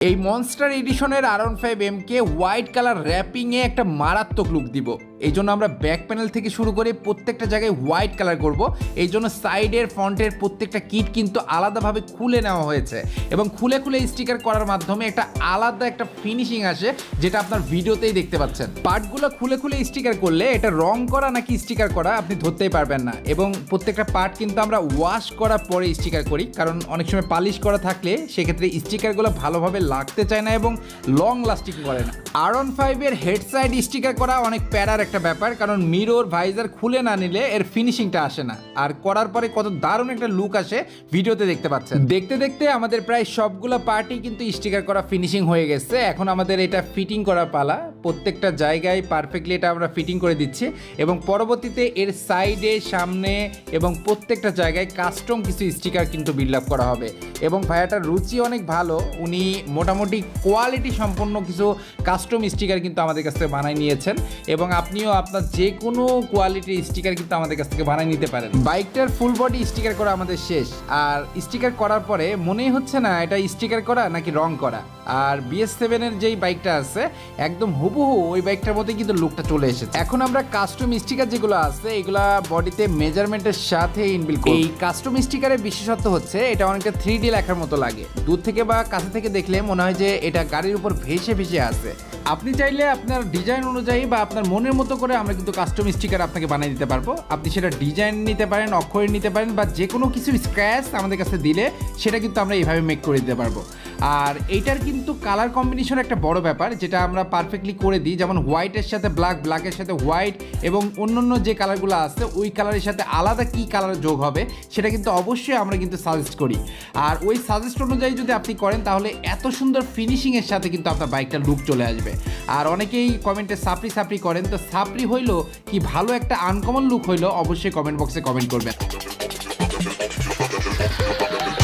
এই মনস্টার এডিশনের R15M কে হোয়াইট কালার র্যাপিংয়ে একটা মারাত্মক লুক দিব। এই জন্য আমরা ব্যাক প্যানেল থেকে শুরু করে প্রত্যেকটা জায়গায় হোয়াইট কালার করব। এই জন্য সাইডের ফ্রন্টের প্রত্যেকটা কিট কিন্তু আলাদাভাবে খুলে নেওয়া হয়েছে এবং খুলে খুলে স্টিকার করার মাধ্যমে একটা আলাদা একটা ফিনিশিং আসে, যেটা আপনার ভিডিওতেই দেখতে পাচ্ছেন। পার্টগুলো খুলে খুলে স্টিকার করলে এটা রং করা নাকি স্টিকার করা আপনি ধরতেই পারবেন না। এবং প্রত্যেকটা পার্ট কিন্তু আমরা ওয়াশ করার পরে স্টিকার করি, কারণ অনেক সময় পালিশ করা থাকলে সেক্ষেত্রে স্টিকারগুলো ভালোভাবে লাগতে চায় না এবং লং লাস্টিং করে না। R15 এর হেড সাইড স্টিকার করা অনেক প্যারার একটা ব্যাপার, কারণ মিরর ভাইজার খুলে না নিলে এর ফিনিশিংটা আসে না। আর করার পরে কত দারুণ একটা লুক আসে ভিডিওতে দেখতে পাচ্ছেন। দেখতে দেখতে আমাদের প্রায় সবগুলো পার্টই কিন্তু স্টিকার করা ফিনিশিং হয়ে গেছে। এখন আমাদের এটা ফিটিং করা পালা। প্রত্যেকটা জায়গায় পারফেক্টলি এটা আমরা ফিটিং করে দিচ্ছি এবং পরবর্তীতে এর সাইডে, সামনে এবং প্রত্যেকটা জায়গায় কাস্টম কিছু স্টিকার কিন্তু বিল্ড আপ করা হবে। এবং ভাইয়াটার রুচি অনেক ভালো, উনি মোটামুটি কোয়ালিটি সম্পন্ন কিছু কাস্টম স্টিকার কিন্তু আমাদের কাছ থেকে বানাই নিয়েছেন এবং আপনিও আপনার যে কোনো কোয়ালিটির স্টিকার কিন্তু আমাদের কাছ থেকে বানাই নিতে পারেন। বাইকটার ফুল বডি স্টিকার করা আমাদের শেষ, আর স্টিকার করার পরে মনেই হচ্ছে না এটা স্টিকার করা নাকি রং করা। আর BS7 এর যেই বাইকটা আছে একদম হুবহু ওই বাইকটার মধ্যে কিন্তু লুকটা চলে এসেছে। এখন আমরা কাস্টম স্টিকার যেগুলো আছে এগুলা বডিতে মেজারমেন্টের সাথে ইনবিল্ট করি। এই কাস্টম স্টিকারের বিশেষত্ব হচ্ছে এটা অনেকটা 3D লেখার মতো লাগে। দূর থেকে বা কাছে থেকে দেখলে মনে হয় যে এটা গাড়ির উপর ভেসে ভেসে আছে। আপনি চাইলে আপনার ডিজাইন অনুযায়ী বা আপনার মনের মতো করে আমরা কিন্তু কাস্টম স্টিকার আপনাকে বানিয়ে দিতে পারবো। আপনি সেটা ডিজাইন নিতে পারেন, অক্ষর নিতে পারেন, বা যে কোনো কিছু স্ক্র্যাচ আমাদের কাছে দিলে সেটা কিন্তু আমরা এইভাবে মেক করে দিতে পারবো। আর এইটার কিন্তু কালার কম্বিনেশন একটা বড় ব্যাপার, যেটা আমরা পারফেক্টলি করে দিই। যেমন হোয়াইটের সাথে ব্ল্যাক, ব্ল্যাকের সাথে হোয়াইট এবং অন্যান্য যে কালারগুলো আছে ওই কালারের সাথে আলাদা কি কালার যোগ হবে সেটা কিন্তু অবশ্যই আমরা কিন্তু সাজেস্ট করি। আর ওই সাজেস্ট অনুযায়ী যদি আপনি করেন তাহলে এত সুন্দর ফিনিশিংয়ের সাথে কিন্তু আপনার বাইকটার লুক চলে আসবে। আর অনেকেই কমেন্টে সাপড়ি সাপড়ি করেন, তো সাপড়ি হইলো কি ভালো একটা আনকমন লুক হইলো, অবশ্যই কমেন্ট বক্সে কমেন্ট করবেন।